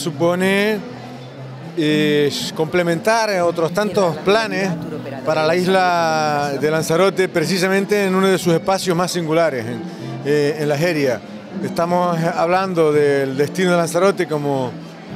supone complementar otros tantos planes para la isla de Lanzarote, precisamente en uno de sus espacios más singulares, en la Jeria. Estamos hablando del destino de Lanzarote como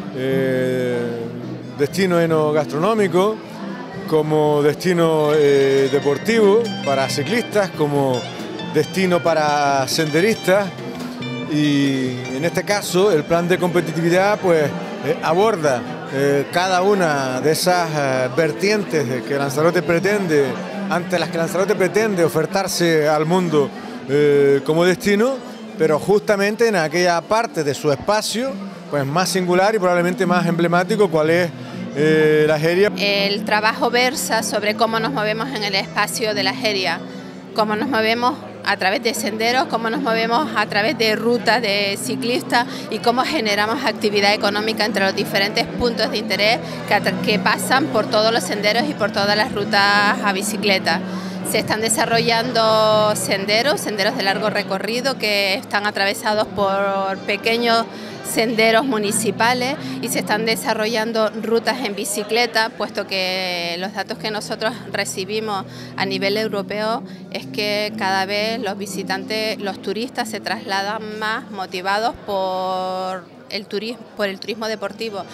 destino enogastronómico, como destino deportivo para ciclistas, como destino para senderistas, y en este caso el plan de competitividad pues aborda cada una de esas vertientes que Lanzarote pretende, ante las que Lanzarote pretende ofertarse al mundo como destino, pero justamente en aquella parte de su espacio pues más singular y probablemente más emblemático, cual es la Jeria. El trabajo versa sobre cómo nos movemos en el espacio de la Jeria, cómo nos movemos a través de senderos, cómo nos movemos a través de rutas de ciclistas y cómo generamos actividad económica entre los diferentes puntos de interés que pasan por todos los senderos y por todas las rutas a bicicleta. Se están desarrollando senderos de largo recorrido que están atravesados por pequeños senderos municipales, y se están desarrollando rutas en bicicleta, puesto que los datos que nosotros recibimos a nivel europeo es que cada vez los visitantes, los turistas se trasladan más motivados por el turismo deportivo.